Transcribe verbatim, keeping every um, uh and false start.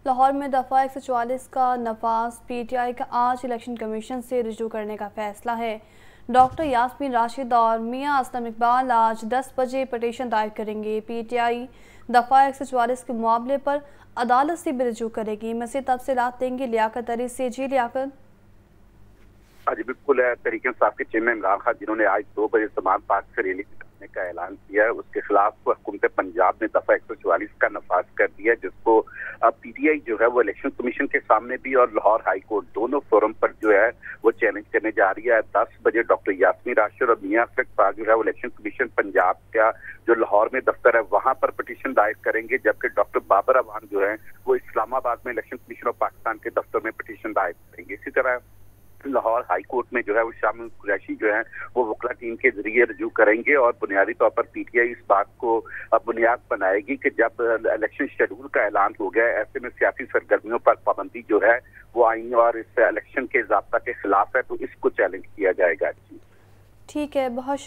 लाहौर में दफ़ा एक सौ चौवालीस का नफाज पीटीआई का आज इलेक्शन कमीशन से रुजू करने का फैसला है। डॉक्टर यास्मीन राशिद और मियां असलम इकबाल आज दस बजे पटिशन दायर करेंगे। पीटीआई दफ़ा एक सौ चौवालीस के मामले पर अदालत से भी रुजू करेगी। मज़ीद तफसीलात देंगे लियाकत अली से। जी लियाकत। आज बिल्कुल तहरीक इंसाफ के चेयरमैन इमरान खान जिन्होंने आज दो बजे समाज पार्क से रैली करने का ऐलान किया है, उसके खिलाफ हुकूमत पंजाब ने दफा एक सौ चौवालीस का नफाज कर दिया, जिसको अब पीटीआई जो है वो इलेक्शन कमीशन के सामने भी और लाहौर हाई कोर्ट दोनों फोरम पर जो है वो चैलेंज करने जा रही है। दस बजे डॉक्टर यास्मीन राशिद और मियां असलम इकबाल जो है वो इलेक्शन कमीशन पंजाब का जो लाहौर में दफ्तर है वहां पर पटिशन दायर करेंगे, जबकि डॉक्टर बाबर अवान जो है वो इस्लामाबाद में इलेक्शन कमीशन ऑफ पाकिस्तान के दफ्तर में पटिशन दायर करेंगे। इसी तरह लाहौर हाई कोर्ट में जो है वो शामिल कुरैशी जो है वो वकला टीम के जरिए रजू करेंगे और बुनियादी तौर पर पीटीआई इस बात को बुनियाद बनाएगी कि जब इलेक्शन शेड्यूल का ऐलान हो गया ऐसे में सियासी सरगर्मियों पर पाबंदी जो है वो आईन और इस इलेक्शन के ज़ाब्ता के खिलाफ है, तो इसको चैलेंज किया जाएगा। ठीक है, बहुत